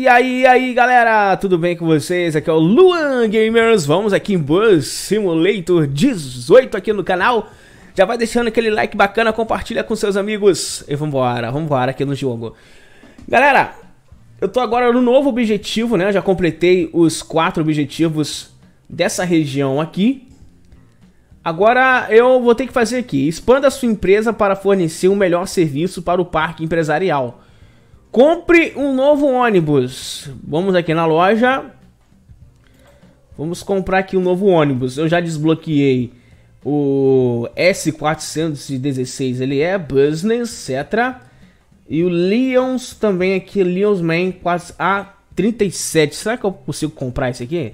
aí, galera, tudo bem com vocês? Aqui é o Luan Gamers. Vamos aqui em Bus Simulator 18 aqui no canal. Já vai deixando aquele like bacana, compartilha com seus amigos e vambora aqui no jogo. Galera, eu tô agora no novo objetivo, né? Eu já completei os 4 objetivos dessa região aqui. Agora eu vou ter que fazer aqui: expanda a sua empresa para fornecer um melhor serviço para o parque empresarial. Compre um novo ônibus. Vamos aqui na loja. Vamos comprar aqui um novo ônibus. Eu já desbloqueei o S416, ele é business, etc. E o Lions também aqui, Lions Man A37. Será que eu consigo comprar esse aqui?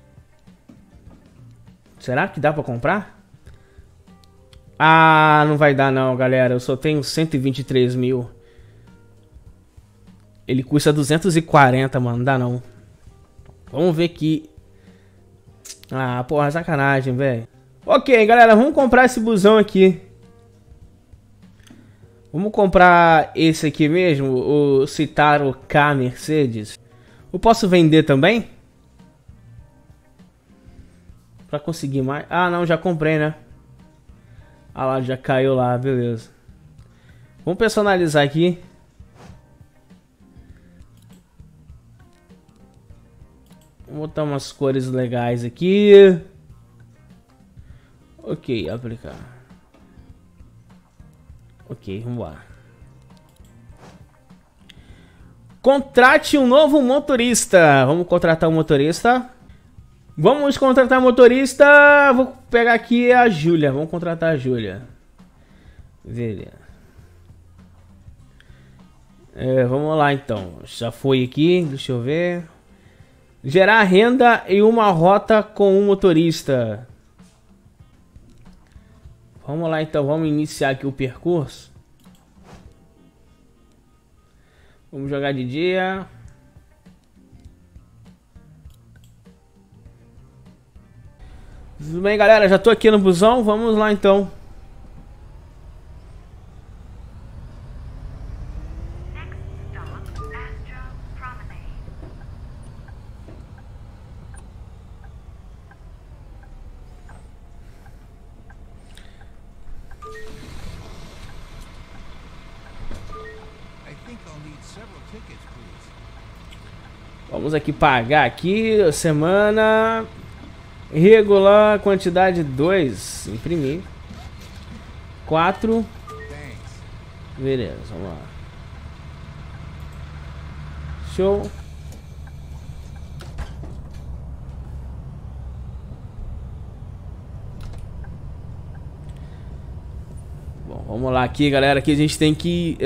Será que dá pra comprar? Ah, não vai dar não, galera. Eu só tenho 123 mil. Ele custa 240, mano. Não dá não. Vamos ver aqui. Ah, porra, sacanagem, velho. Ok, galera, vamos comprar esse busão aqui. Vamos comprar esse aqui mesmo, o Citaro K Mercedes. Eu posso vender também? Pra conseguir mais. Ah, não, já comprei, né? Ah lá, já caiu lá, beleza. Vamos personalizar aqui. Vou botar umas cores legais aqui. Ok, aplicar. Ok, vamos lá. Contrate um novo motorista. Vamos contratar um motorista. Vamos contratar um motorista. Vou pegar aqui a Júlia. Vamos contratar a Júlia. Beleza. Vamos lá então. Já foi aqui, deixa eu ver. Gerar renda em uma rota com um motorista. Vamos lá então, vamos iniciar aqui o percurso. Vamos jogar de dia. Tudo bem, galera? Já tô aqui no busão, vamos lá então. Vamos aqui pagar aqui, semana regular, quantidade 2, imprimir 4, beleza, vamos lá, show. Bom, vamos lá aqui, galera, aqui a gente tem que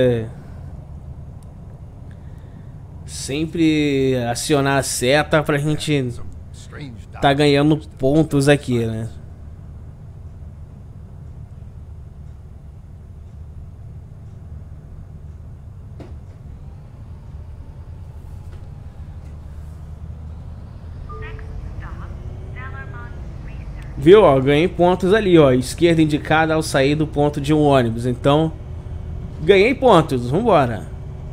sempre acionar a seta pra gente tá ganhando pontos aqui, né? Viu, ó, ganhei pontos ali, ó, esquerda indicada ao sair do ponto de um ônibus. Então, ganhei pontos, vambora.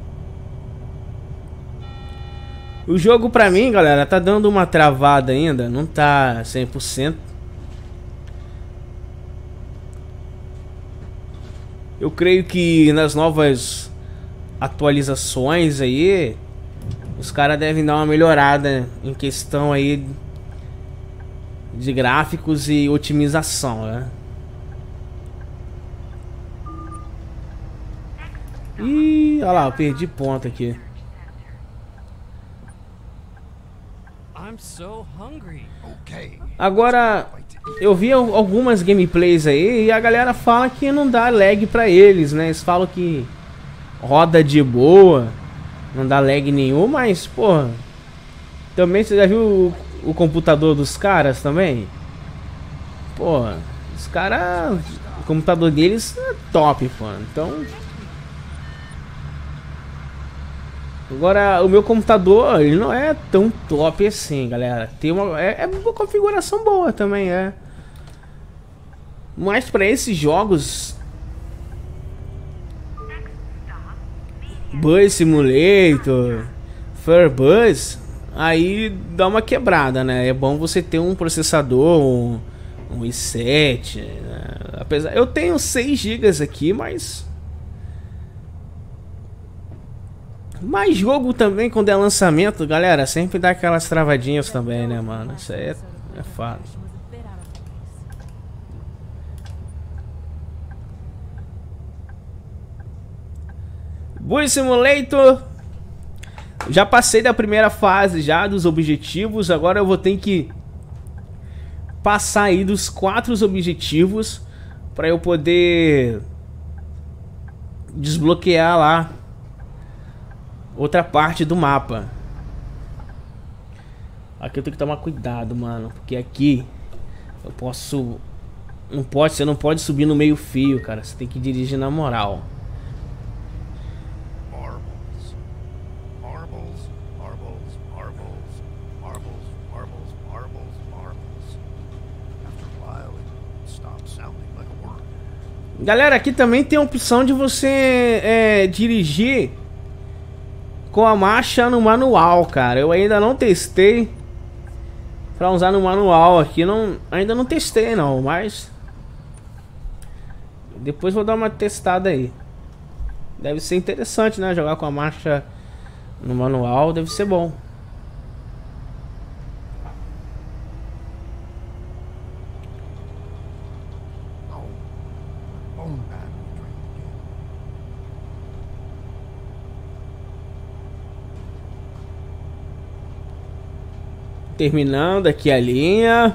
O jogo pra mim, galera, tá dando uma travada ainda, não tá 100%. Eu creio que nas novas atualizações aí, os caras devem dar uma melhorada em questão aí de gráficos e otimização, né? Ih, olha lá, eu perdi ponto aqui. Agora, eu vi algumas gameplays aí e a galera fala que não dá lag pra eles, né? Eles falam que roda de boa, não dá lag nenhum, mas, pô, também você já viu o computador dos caras também? Pô, os caras, o computador deles é top, pô, então... Agora, o meu computador, ele não é tão top assim, galera. Tem uma uma configuração boa também, é. Mas para esses jogos Bus Simulator, Firebuzz, aí dá uma quebrada, né? É bom você ter um processador, um i7, né? Apesar, eu tenho 6 GB aqui, mas jogo também quando é lançamento, galera, sempre dá aquelas travadinhas também, né, mano? Isso aí é fato. Bus Simulator. Já passei da primeira fase já dos objetivos. Agora eu vou ter que passar aí dos 4 objetivos para eu poder desbloquear lá outra parte do mapa. Aqui eu tenho que tomar cuidado, mano, porque aqui eu posso... você não pode subir no meio fio, cara. Você tem que dirigir na moral. Galera, aqui também tem a opção de você dirigir com a marcha no manual, cara. Eu ainda não testei pra usar no manual aqui, ainda não testei não, mas depois vou dar uma testada aí. Deve ser interessante, né? Jogar com a marcha no manual deve ser bom. Terminando aqui a linha.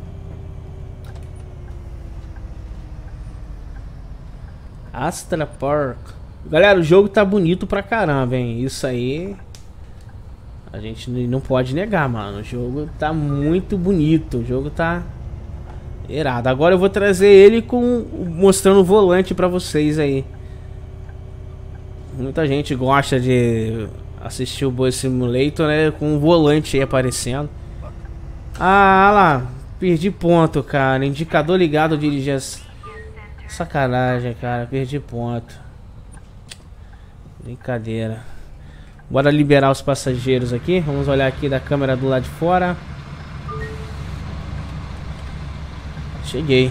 Astra Park. Galera, o jogo tá bonito pra caramba, hein? Isso aí a gente não pode negar, mano. O jogo tá muito bonito. O jogo tá irado. Agora eu vou trazer ele mostrando o volante pra vocês aí. Muita gente gosta de assistir o Bus Simulator, né? Com o volante aí aparecendo. Ah, lá, perdi ponto, cara. Indicador ligado, dirigir as... Sacanagem, cara, perdi ponto. Brincadeira. Bora liberar os passageiros aqui. Vamos olhar aqui da câmera do lado de fora. Cheguei.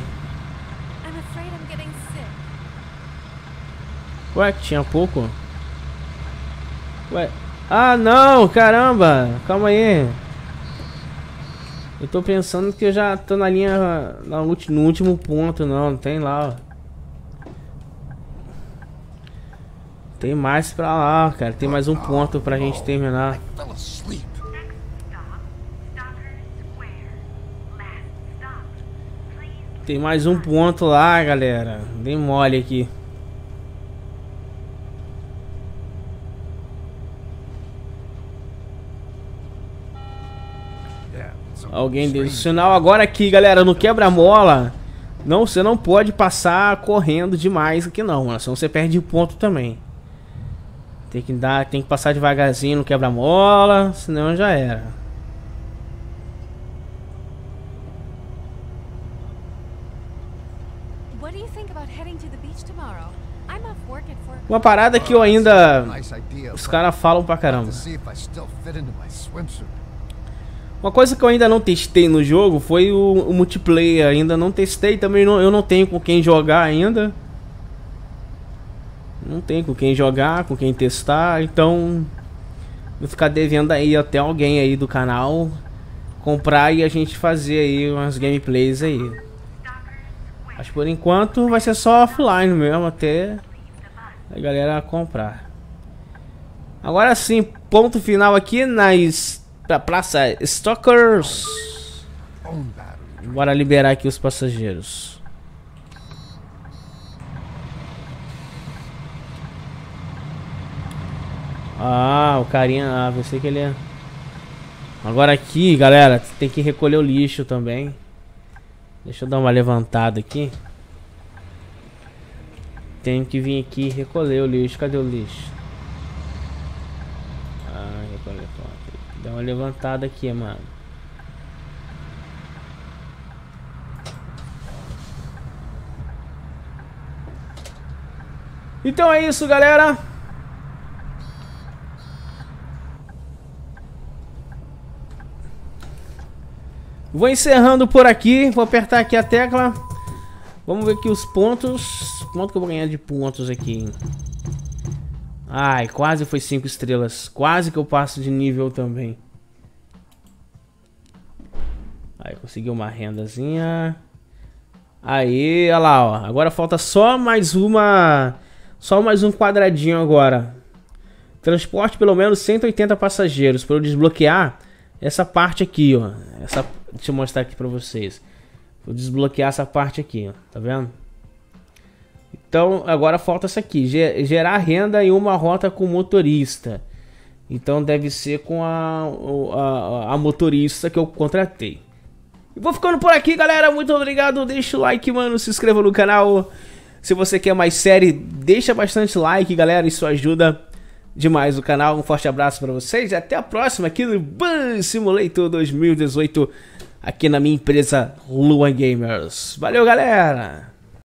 Ué, que tinha pouco? Ué. Ah, não, caramba. Calma aí. Eu tô pensando que eu já tô na linha, no último ponto. Não tem lá, ó. Tem mais pra lá, cara. Tem mais um ponto pra gente terminar. Tem mais um ponto lá, galera. Dei mole aqui. Alguém deu sinal agora aqui, galera, no quebra-mola. Não, você não pode passar correndo demais aqui não, mano, senão você perde ponto também. Tem que passar devagarzinho no quebra-mola, senão já era. Uma parada que eu ainda... Os caras falam pra caramba. Uma coisa que eu ainda não testei no jogo foi o multiplayer. Ainda não testei, também eu não tenho com quem jogar ainda. Não tem com quem jogar, com quem testar, então vou ficar devendo aí até alguém aí do canal comprar e a gente fazer aí umas gameplays aí. Acho que por enquanto vai ser só offline mesmo, até a galera comprar. Agora sim, ponto final aqui pra Praça Stalkers. Bora liberar aqui os passageiros. Ah, o carinha... Ah, pensei que ele ia... Agora aqui, galera, tem que recolher o lixo também. Deixa eu dar uma levantada aqui. Tem que vir aqui recolher o lixo. Cadê o lixo? Ah, recolher. Dá uma levantada aqui, mano. Então é isso, galera. Vou encerrando por aqui. Vou apertar aqui a tecla. Vamos ver aqui os pontos. Quanto que eu vou ganhar de pontos aqui? Ai, quase foi 5 estrelas. Quase que eu passo de nível também. Aí, consegui uma rendazinha. Aí, olha lá, ó. Agora falta só mais uma... Só mais um quadradinho agora. Transporte pelo menos 180 passageiros. Para eu desbloquear essa parte aqui, ó. Deixa eu mostrar aqui pra vocês. Vou desbloquear essa parte aqui, ó. Tá vendo? Então, agora falta isso aqui. Gerar renda em uma rota com motorista. Então, deve ser com a motorista que eu contratei. E vou ficando por aqui, galera. Muito obrigado. Deixa o like, mano. Se inscreva no canal. Se você quer mais série, deixa bastante like, galera. Isso ajuda demais o canal. Um forte abraço pra vocês. E até a próxima aqui no Bus Simulator 2018. Aqui na minha empresa Luan Gamers. Valeu, galera.